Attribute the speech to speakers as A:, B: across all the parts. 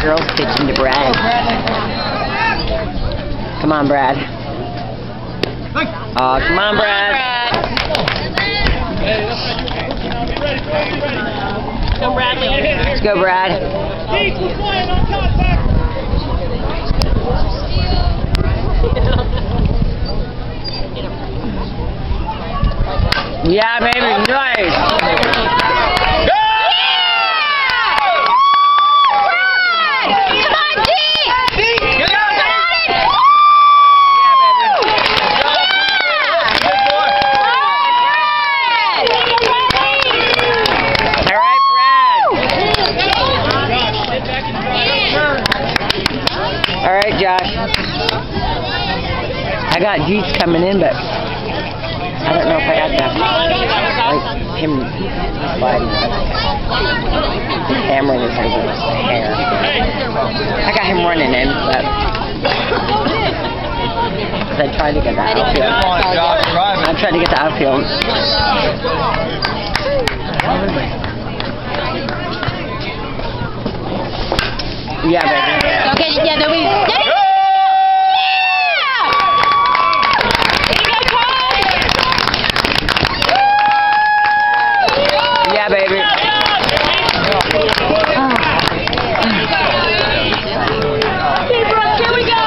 A: girls pitching to Brad. Come on, Brad. Oh, come on, Brad.
B: Go, Bradley.
A: Let's go, Brad. Yeah, baby, nice. Alright, Josh. I got Jeets coming in, but I don't know if I had to, like, him sliding. Hammering his hair. I got him running in, but because I tried to get the outfield. I tried to get the outfield. Yeah, baby.
B: Okay, yeah, nobody.
A: Yeah, baby.
B: Okay, Brooke, here we go.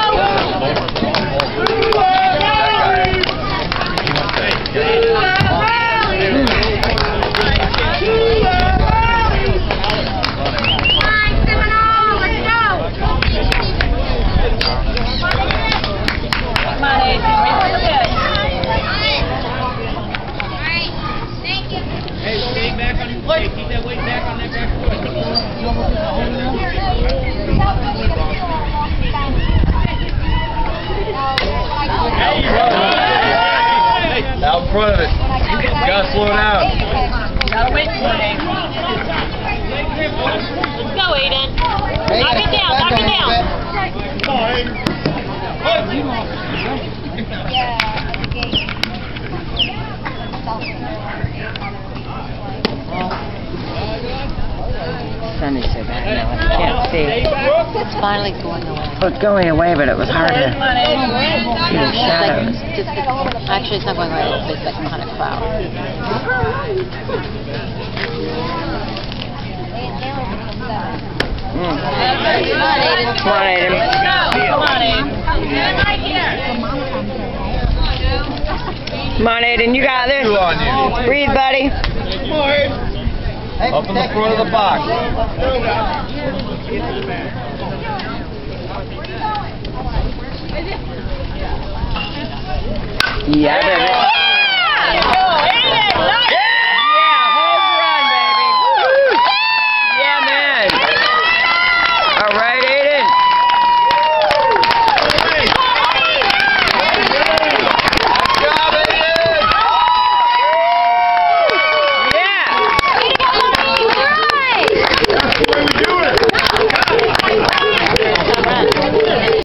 C: Keep that weight back on that back foot. Hey, out in front of it. You gotta slow down.
B: Gotta wait for it. Let's go, Aiden. Knock it down, knock it down.
A: Sun is so bad now, I can't see.
B: It's finally going away.
A: Well, it's going away, but it was hard to see the shadows.
B: Actually, it's not going away. It's like kind of cloud.
A: Come on, Aiden.
B: Come on, Aiden.
A: Come on, Aiden, you got this. Breathe, buddy.
C: Up in the front of the box.
A: Yeah, baby.